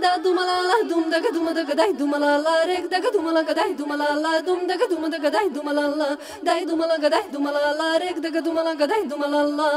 da duma la la dum da ga duma da ga dai duma la la re da ga duma la ga dai duma la la dum da ga duma da ga dai duma la la dai duma la ga dai duma la la re da ga duma la ga dai duma la la.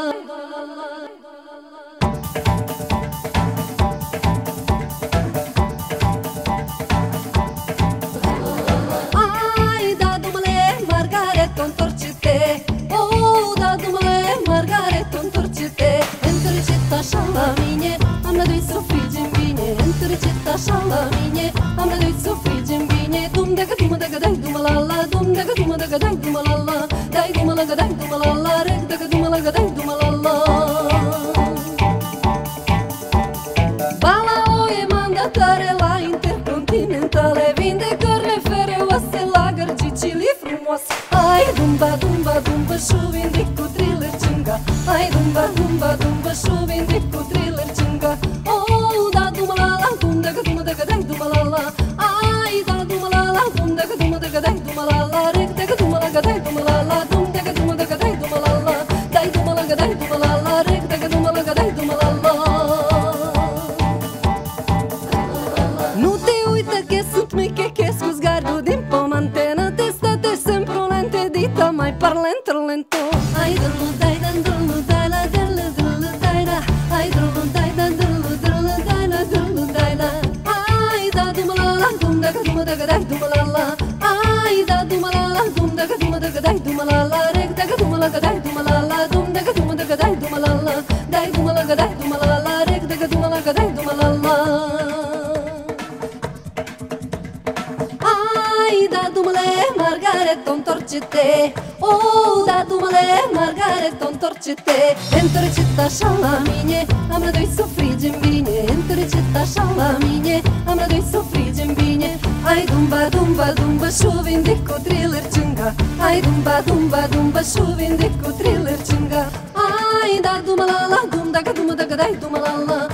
Așa la mine, am năduit să frigem bine. Întârcit așa la mine, am năduit să frigem bine. Dum de gădumă de gădai dumă la la, dum de gădumă de gădai dumă la la, dai dumă la gădai dumă la la, rec de gădumă la gădai dumă la la. Bala o e mandatare la Intercontinentale, vinde carne fereoase la gărgicile frumoase. Ai dumba, dumba, dumba și vindic cu thriller cinga. Ai dumba, dumba, dumba și vindic cu thriller cinga. Oh, da dumă la la, dum de gădumă de gădai dumă la la. Ai da dumă la la, dum de gădumă de gădai dumă la la, rec de gădumă la gădai dumă la la, dum de gădumă de gădai dumă la la, dai dumă la gădai dumă la la, rec de gădumă la gădai dumă la la. Nu te uită că sunt mică, că scuz gardul din pomantenă. Testate sempre lente, dita mai parlente lento. Ai dă-lu, dai, dă-lu, dai la, dă-lu, dă-lu, dai la. Ai dă-lu, dai, dă-lu, dă-lu, dai la, dă-lu, dai la. Ai da dumă la la, dum da ga dumă da ga dai dumă la la. Ai da dumă la la, dum da ga dumă da ga dai dumă la la, rec da ga dumă la ga dai dumă la la, dum da ga dumă da ga dai dumă la la, dai dumă la ga dai dumă la la, rec da ga dumă la ga dai dumă la la. Ai da dumăle, Margaret, întorce-te. Oh, da dumăle, Margaret, întorce-te. Întorce-te așa la mine, am năduit să frigem bine. Întorce-te așa la mine, am năduit să frigem bine. Ai dumba, dumba, dumba și vindic cu thriller cinga. Ai dumba, dumba, dumba și vindic cu thriller cinga. Ai da dumă la la, dum da ga dumă da ga dai dumă la la.